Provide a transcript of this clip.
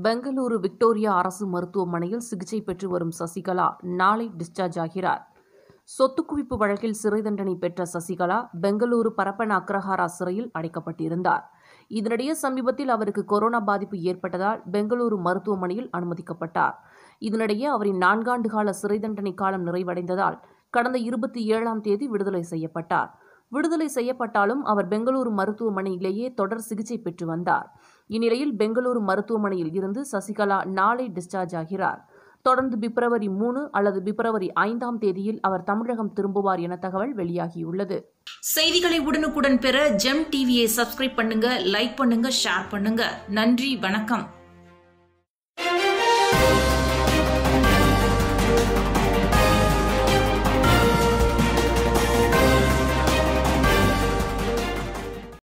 Bengaluru Victoria அரசு மருத்துவமனையில் சிகிச்சை பெற்று வரும் சசிகலா நாளை டிஸ்சார்ஜ் ஆகிறார். சொத்து குவிப்பு வழக்கில் சிறை தண்டனை பெற்ற சசிகலா பெங்களூரு பரப்பன அக்ரஹாரா சிறையில் அடைக்கப்பட்டிருந்தார். இதனிடையே சமீபத்தில் அவருக்கு கொரோனா பாதிப்பு ஏற்பட்டதால் பெங்களூரு மருத்துவமனையில் அனுமதிக்கப்பட்டார். இதனிடையே அவரின் 4 ஆண்டு கால சிறை தண்டனை காலம் நிறைவடைந்ததால் கடந்த 27ஆம் தேதி விடுதலை செய்யப்பட்டார். விடுதலை செய்யப்பட்டாலும் அவர் பெங்களூரு மருத்துவமனையிலேயே தொடர் சிகிச்சை பெற்று வந்தார். இந்நிலையில் பெங்களூரு மருத்துவமனையில் இருந்து சசிகலா நாளை டிஸ்சார்ஜ் ஆகிறார். தொடர்ந்து பிப்ரவரி 3 அல்லது பிப்ரவரி 5ஆம் தேதியில் அவர் தமிழகம் திரும்புவார் என தகவல் வெளியாகியுள்ளது. செய்திகளை உடனுக்குடன் பெற ஜெம் டிவியை சப்ஸ்கிரைப் பண்ணுங்க, லைக் பண்ணுங்க, ஷேர் பண்ணுங்க. நன்றி, வணக்கம்.